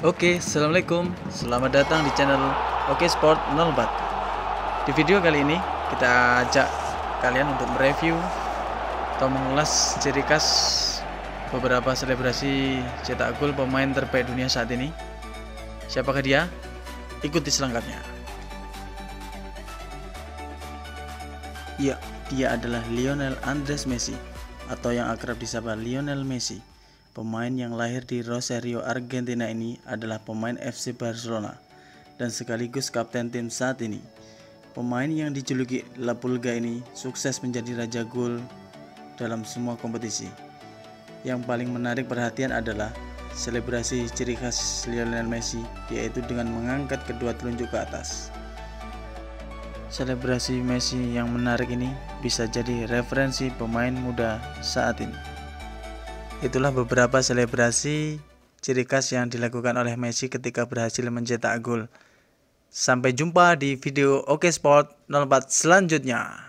Oke, assalamualaikum. Selamat datang di channel Oke Sport 04. Di video kali ini kita ajak kalian untuk mereview atau mengulas ciri khas beberapa selebrasi cetak gol pemain terbaik dunia saat ini. Siapakah dia? Ikuti selengkapnya. Ya, dia adalah Lionel Andres Messi atau yang akrab disapa Lionel Messi. Pemain yang lahir di Rosario, Argentina ini adalah pemain FC Barcelona dan sekaligus kapten tim saat ini. Pemain yang dijuluki La Pulga ini sukses menjadi raja gol dalam semua kompetisi. Yang paling menarik perhatian adalah selebrasi ciri khas Lionel Messi, yaitu dengan mengangkat kedua telunjuk ke atas. Selebrasi Messi yang menarik ini bisa jadi referensi pemain muda saat ini. Itulah beberapa selebrasi ciri khas yang dilakukan oleh Messi ketika berhasil mencetak gol. Sampai jumpa di video Oke Sport 04 selanjutnya.